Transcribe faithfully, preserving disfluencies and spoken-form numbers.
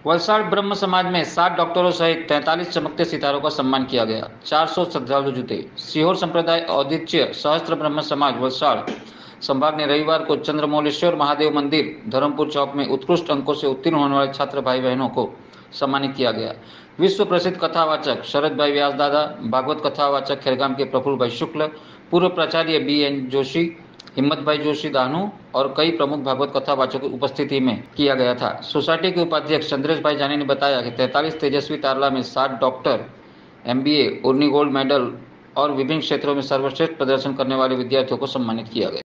वलसाड़ ब्रह्म समाज में सात डॉक्टरों सहित तैंतालीस चमकते सितारों का सम्मान किया गया। चार सौ श्रद्धालु जुटे। सीहोर संप्रदाय औदिच्य सहस्त्र ब्रह्म समाज वलसाड़ संभाग ने रविवार को चंद्रमौलेश्वर महादेव मंदिर धर्मपुर चौक में उत्कृष्ट अंकों से उत्तीर्ण होने वाले छात्र भाई बहनों को सम्मानित किया गया। विश्व प्रसिद्ध कथावाचक शरद भाई व्यास दादा, भागवत कथावाचक खेरगाम के प्रफुल्ल भाई शुक्ल, पूर्व प्राचार्य बी एन जोशी, हिम्मत भाई जोशी दानू और कई प्रमुख भागवत कथावाचकों की उपस्थिति में किया गया था। सोसाइटी के उपाध्यक्ष चंद्रेश भाई जानी ने बताया कि तैंतालीस तेजस्वी तारला में सात डॉक्टर, एमबीए, उर्नी गोल्ड मेडल और विभिन्न क्षेत्रों में सर्वश्रेष्ठ प्रदर्शन करने वाले विद्यार्थियों को सम्मानित किया गया।